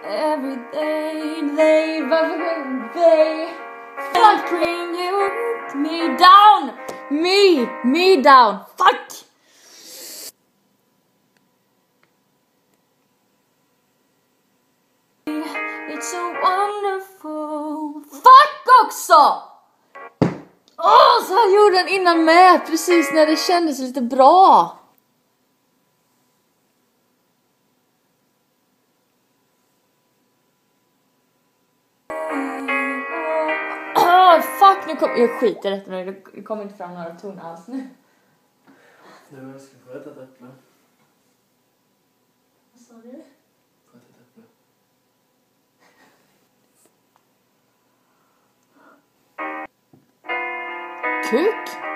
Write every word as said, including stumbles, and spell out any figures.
every day they, they fuck bring you me down, me, me down, fuck. It's so wonderful. Fuck också! Åh, oh, så jag gjorde den innan med. Precis när det kändes lite bra. Oh, fuck, nu kommer jag skiter i detta nu. Det kommer inte fram några ton alls nu. Nu ska jag få äta ett äpple. Vad sa du? Få äta ett äpple. Kuk?